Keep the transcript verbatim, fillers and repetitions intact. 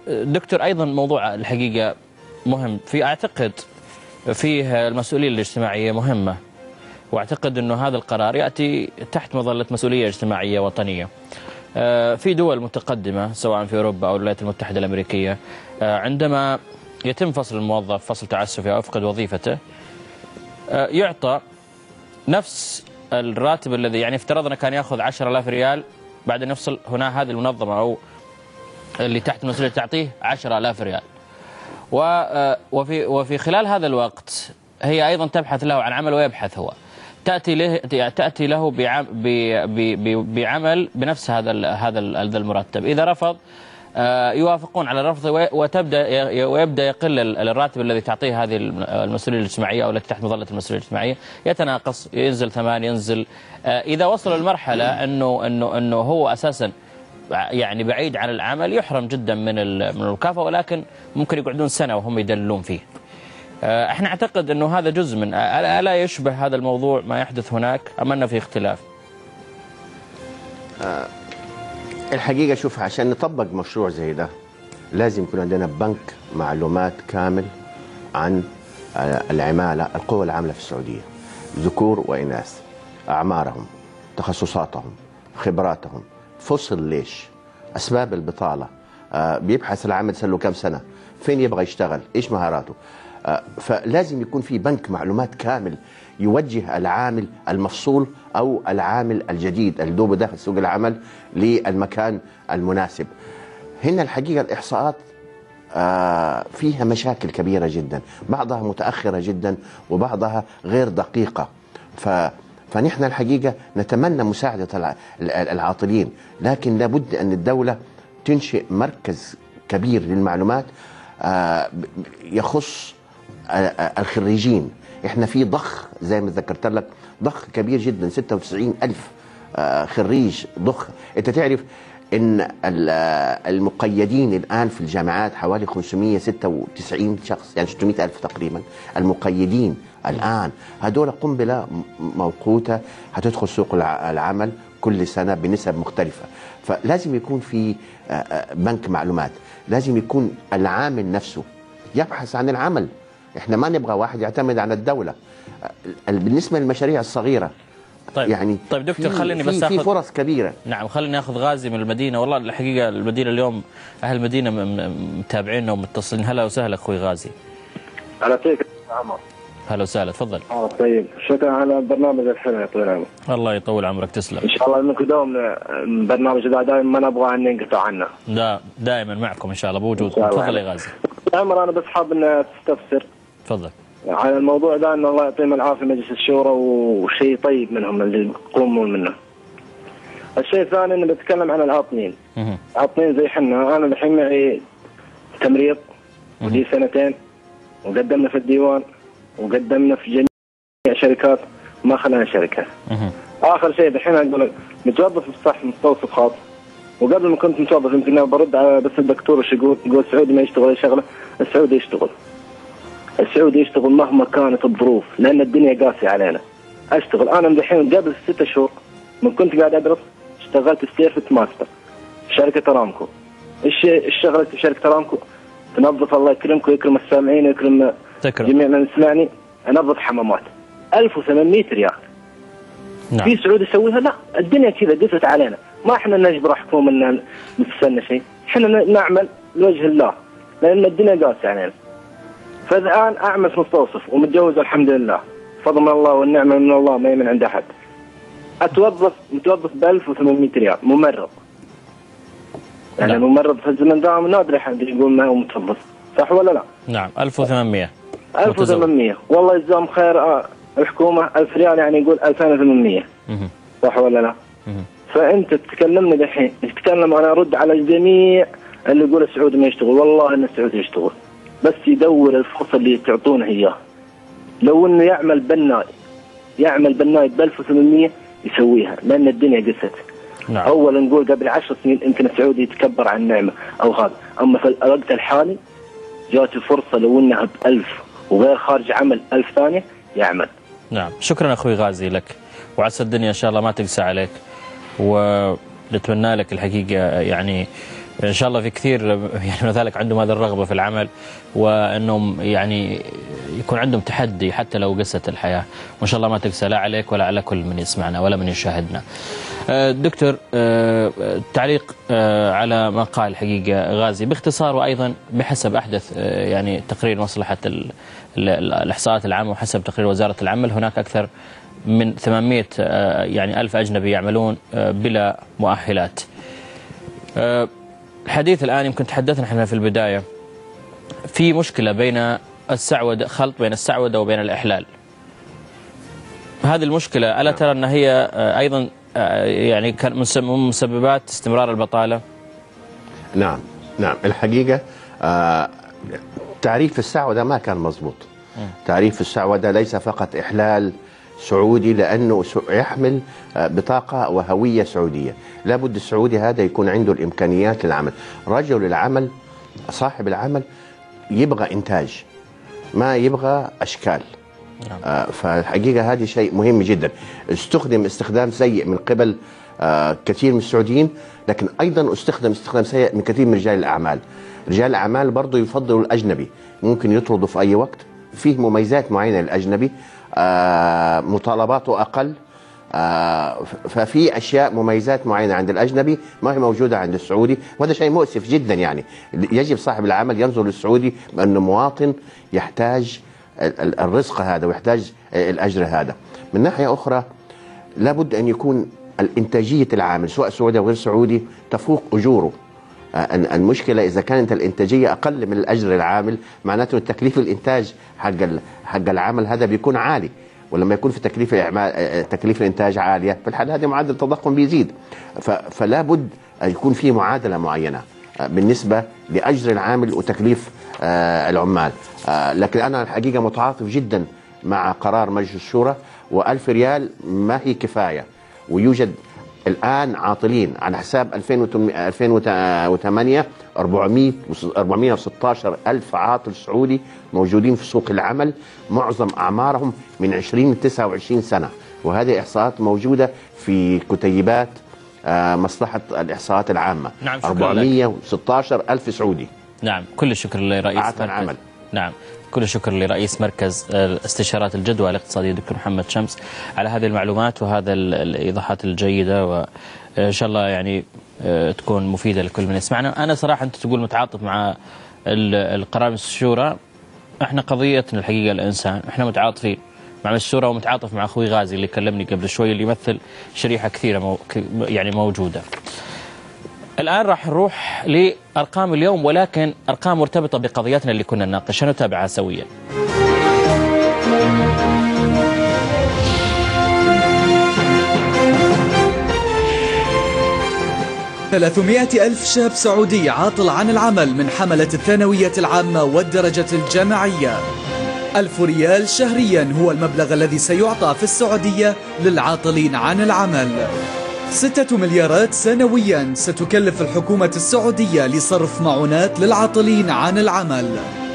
دكتور أيضا موضوع الحقيقة مهم، في أعتقد فيه المسؤولية الاجتماعية مهمة، وأعتقد أنه هذا القرار يأتي تحت مظلة مسؤولية اجتماعية وطنية. في دول متقدمة سواء في أوروبا أو الولايات المتحدة الأمريكية، عندما يتم فصل الموظف فصل تعسفي أو يفقد وظيفته يعطى نفس الراتب الذي، يعني افترضنا كان يأخذ عشرة آلاف ريال، بعد أن يفصل هنا هذه المنظمة أو اللي تحت المسؤولية تعطيه عشرة آلاف ريال، وفي وفي خلال هذا الوقت هي أيضا تبحث له عن عمل ويبحث هو، تأتي له تأتي له بعمل بنفس هذا هذا المرتب. إذا رفض يوافقون على الرفض وتبدأ ويبدأ يقل الراتب الذي تعطيه هذه المسؤولية الاجتماعية أو التي تحت مظلة المسؤولية الاجتماعية، يتناقص، ينزل ثمان، ينزل. إذا وصل للمرحلة أنه أنه أنه هو أساسا يعني بعيد عن العمل يحرم جدا من من المكافأة، ولكن ممكن يقعدون سنة وهم يدللون فيه. احنا اعتقد انه هذا جزء من، الا يشبه هذا الموضوع ما يحدث هناك ام ان في اختلاف؟ أه الحقيقه شوف، عشان نطبق مشروع زي ده لازم يكون عندنا بنك معلومات كامل عن العماله، القوى العامله في السعوديه، ذكور واناث، اعمارهم، تخصصاتهم، خبراتهم، فصل ليش، اسباب البطاله، أه بيبحث العمل صار له كم سنه، فين يبغى يشتغل، ايش مهاراته. فلازم يكون في بنك معلومات كامل يوجه العامل المفصول أو العامل الجديد اللي دوبه داخل سوق العمل للمكان المناسب. هنا الحقيقة الإحصاءات فيها مشاكل كبيرة جدا، بعضها متأخرة جدا وبعضها غير دقيقة. ف فنحن الحقيقة نتمنى مساعدة العاطلين، لكن لابد أن الدولة تنشئ مركز كبير للمعلومات يخص الخريجين. احنا في ضخ زي ما ذكرت لك، ضخ كبير جدا، ستة وتسعين ألف خريج ضخ. انت تعرف ان المقيدين الان في الجامعات حوالي خمسمئة وستة وتسعين شخص، يعني ستمئة ألف تقريبا المقيدين الان. هذول قنبله موقوته هتدخل سوق العمل كل سنه بنسب مختلفه. فلازم يكون في بنك معلومات، لازم يكون العامل نفسه يبحث عن العمل. احنا ما نبغى واحد يعتمد على الدولة. بالنسبة للمشاريع الصغيرة طيب يعني طيب دكتور، خليني بس في فرص كبيرة. نعم، خليني اخذ غازي من المدينة. والله الحقيقة المدينة اليوم اهل المدينة متابعيننا ومتصلين. هلا وسهلا اخوي غازي. على طيب عمر. هلا وسهلا، تفضل. اه طيب، شكرا على البرنامج الحلو، يطول عمرك. الله يطول عمرك، تسلم. ان شاء الله انكم دوم برنامج ده دائما ما نبغى ان ننقطع عنه. لا دائما معكم ان شاء الله بوجودكم. تفضل يا غازي. عمر انا بس حاب ان تستفسر. تفضل. على الموضوع ده، ان الله يعطيهم العافيه مجلس الشورى وشيء طيب منهم اللي يقومون منه. الشيء الثاني انه بتكلم عن العاطلين. عاطلين زي حنا، انا الحين معي تمريض ودي سنتين، وقدمنا في الديوان وقدمنا في جميع شركات ما خلينا شركه. اخر شيء الحين اقول متوظف صح مستوصف خاص، وقبل ما كنت متوظف يمكن برد على بس الدكتور وش يقول، يقول السعودي ما يشتغل اي شغله. السعودي يشتغل، السعودي يشتغل مهما كانت الظروف، لان الدنيا قاسيه علينا. اشتغل انا الحين قبل ستة شهور من كنت قاعد ادرس اشتغلت ستيرفت ماستر في شركه ارامكو. ايش اشتغلت في شركه ارامكو؟ تنظف، الله يكرمك ويكرم السامعين ويكرم تكرم. جميع من يسمعني، انظف حمامات ألف وثمانمئة ريال. نعم. في سعودي يسويها؟ لا، الدنيا كذا قست علينا، ما احنا نجبر حكومه ان نستنى شيء، احنا نعمل لوجه الله لان الدنيا قاسيه علينا. فالان اعمل في مستوصف ومتجوز الحمد لله، فضل من الله والنعمه من الله ما هي من عند احد. اتوظف متوظف ب ألف وثمانمئة ريال ممرض. يعني لا. ممرض في الزمن ذا نادر حد يقول ما هو متوظف، صح ولا لا؟ نعم. ألف وثمانمئة ألف وثمانمئة والله يجزاهم خير. آه الحكومه ألف ريال يعني يقول ألفين وثمانمئة، صح ولا لا؟ مه. فانت تتكلمني الحين تتكلم، انا ارد على الجميع اللي يقول السعودي ما يشتغل. والله ان السعودي يشتغل، بس يدور الفرصه اللي تعطونه اياه. لو انه يعمل بناي يعمل بناي ب ألف وثمانمئة يسويها، لان الدنيا قست. نعم. اول نقول قبل عشر سنين يمكن السعودي يتكبر عن النعمه او هذا، اما في الوقت الحالي جاته فرصه لو انها ب ألف وغير خارج عمل ألف ثانيه يعمل. نعم، شكرا اخوي غازي لك، وعسى الدنيا ان شاء الله ما تقسى عليك، ونتمنى لك الحقيقه يعني إن شاء الله في كثير يعني من ذلك عندهم هذه الرغبة في العمل، وأنهم يعني يكون عندهم تحدي حتى لو قست الحياة، وإن شاء الله ما تقسى لا عليك ولا على كل من يسمعنا ولا من يشاهدنا. دكتور، تعليق على ما قال حقيقة غازي باختصار، وأيضا بحسب أحدث يعني تقرير مصلحة الإحصاءات العامة وحسب تقرير وزارة العمل، هناك أكثر من ثمانمئة يعني ألف أجنبي يعملون بلا مؤهلات. الحديث الآن يمكن تحدثنا احنا في البداية في مشكلة بين السعودة، خلط بين السعودة وبين الإحلال. هذه المشكلة ألا ترى أن هي أيضا يعني كان من مسببات استمرار البطالة؟ نعم نعم الحقيقة آه تعريف السعودة ما كان مضبوط. تعريف السعودة ليس فقط إحلال سعودي، لأنه يحمل بطاقة وهوية سعودية. لابد السعودي هذا يكون عنده الإمكانيات للعمل. رجل العمل صاحب العمل يبغى إنتاج، ما يبغى أشكال. آه فالحقيقة هذه شيء مهم جدا. استخدم استخدام سيء من قبل آه كثير من السعوديين، لكن أيضا استخدم استخدام سيء من كثير من رجال الأعمال. رجال الأعمال برضو يفضلوا الأجنبي، ممكن يطردوا في أي وقت. فيه مميزات معينة للأجنبي، آه مطالباته أقل، آه ففي أشياء مميزات معينة عند الأجنبي ما هي موجودة عند السعودي، وهذا شيء مؤسف جدا. يعني يجب صاحب العمل ينظر للسعودي بأنه مواطن يحتاج الرزق هذا ويحتاج الأجر هذا. من ناحية أخرى لابد أن يكون الإنتاجية العامل سواء سعودي أو غير سعودي تفوق أجوره. المشكلة إذا كانت الإنتاجية أقل من الأجر العامل، معناته تكليف الإنتاج حق حق العمل هذا بيكون عالي، ولما يكون في تكليف الإعمال تكليف الإنتاج عالية في الحال هذه معدل التضخم بيزيد. فلا بد أن يكون في معادلة معينة بالنسبة لأجر العامل وتكليف العمال. لكن أنا الحقيقة متعاطف جدا مع قرار مجلس الشورى، وألف ريال ما هي كفاية. ويوجد الآن عاطلين على حساب ألفين وثمانية أربعمئة وستة عشر ألف عاطل سعودي موجودين في سوق العمل، معظم أعمارهم من عشرين ل تسعة وعشرين سنة، وهذه إحصاءات موجودة في كتيبات مصلحة الإحصاءات العامة. نعم، أربعمئة وستة عشر ألف سعودي. نعم، كل الشكر لرئيس مركز العمل. نعم، كل الشكر لرئيس مركز استشارات الجدوى الاقتصادية دكتور محمد شمس على هذه المعلومات وهذا الإيضاحات الجيدة، وإن شاء الله يعني تكون مفيدة لكل من يسمعنا. أنا صراحة أنت تقول متعاطف مع القرار من الشورى، احنا قضيتنا الحقيقة الإنسان، احنا متعاطفين مع الشورى ومتعاطف مع أخوي غازي اللي كلمني قبل شوي اللي يمثل شريحة كثيرة مو يعني موجودة. الآن راح نروح لأرقام اليوم، ولكن أرقام مرتبطة بقضيتنا اللي كنا نناقشها، نتابعها سويا. ثلاثمئة ألف شاب سعودي عاطل عن العمل من حملة الثانوية العامة والدرجة الجامعية. ألف ريال شهريا هو المبلغ الذي سيعطى في السعودية للعاطلين عن العمل. ستة مليارات سنويا ستكلف الحكومة السعودية لصرف معونات للعاطلين عن العمل.